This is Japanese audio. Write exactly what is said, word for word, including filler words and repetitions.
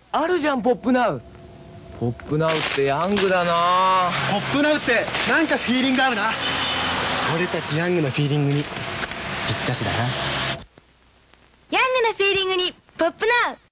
あるじゃん、ポップナウ。ポップナウってヤングだな。 ポップナウってなんかフィーリングあるな。俺たちヤングのフィーリングにぴったしだな。 ヤングなフィーリングにポップナウ。